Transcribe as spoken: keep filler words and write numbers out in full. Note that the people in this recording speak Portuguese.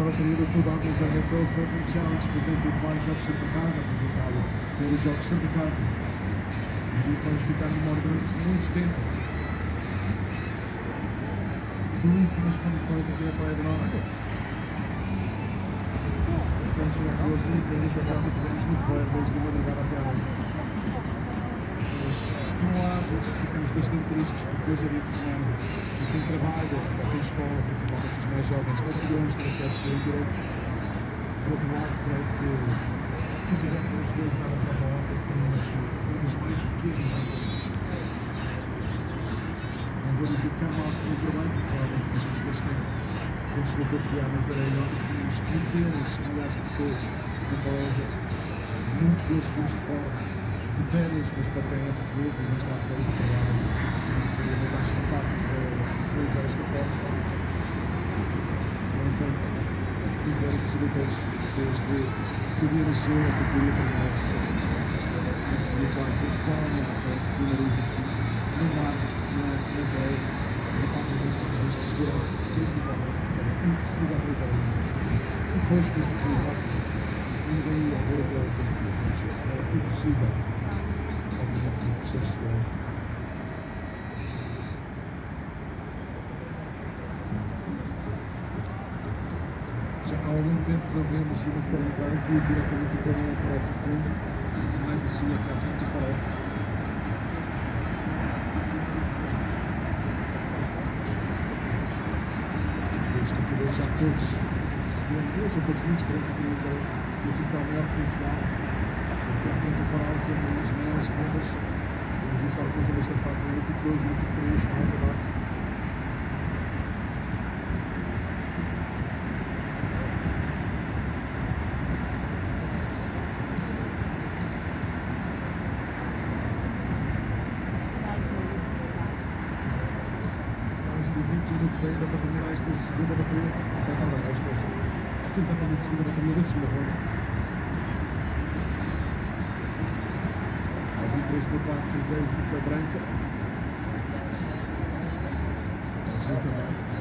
a bateria do Tudo Alves aumentou o Surfing Challenge, depois tem tudo mais jogos sempre a casa, apresentado pelos jogos sempre a casa. E vamos ficar no modo durante muito tempo. Belíssimas condições aqui na Praia do Norte. Quando chegar aqui hoje, nem para cá, tivemos muito bem, desde a madrugada até à noite. Mas estimulados, ficamos bastante tristes, porque hoje é dia de semana. E quem trabalha, ou tem escola, principalmente os mais jovens, não podemos ter que assistir em direito. Por outro lado, creio que se tivéssemos realizado a prova ontem, tínhamos coisas mais pequenas. Não vou dizer que há maus que não trabalham, provavelmente temos bastante esses da Portugal, mas era melhor que tínhamos dezenas, milhares de pessoas na Valésia, muitos deles vindos de fora, de férias, mas para quem é português e não está a férias de trabalho, não seria bem mais simpático realizar esta prova. No entanto, tiveram possibilidades desde o dia do Sul até o dia terminar. Conseguiu quase um cone à frente de nariz aqui, no mar, na, na zona, na parte de coisas de segurança, principalmente, era impossível realizar isso. Depois que isto realizasse, ninguém ia ver o que ela acontecia, mas era impossível, obviamente, por questões de segurança. Já há algum tempo não vemos uma série de aqui diretamente do canal para o mundo, mais a sua cá frente do farol. Já todos perceberam, eles são todos muito diferentes aqui no museu, e aqui está o maior potencial, porque a frente do farol tem as maiores pontas, temos visto algumas desta fase, o tipo dois e o tipo três, mais abaixo. Ainda para terminar esta segunda bateria, então não, acho que é exatamente a segunda bateria da segunda ronda. Ao interesse da parte da equipa branca, mas também.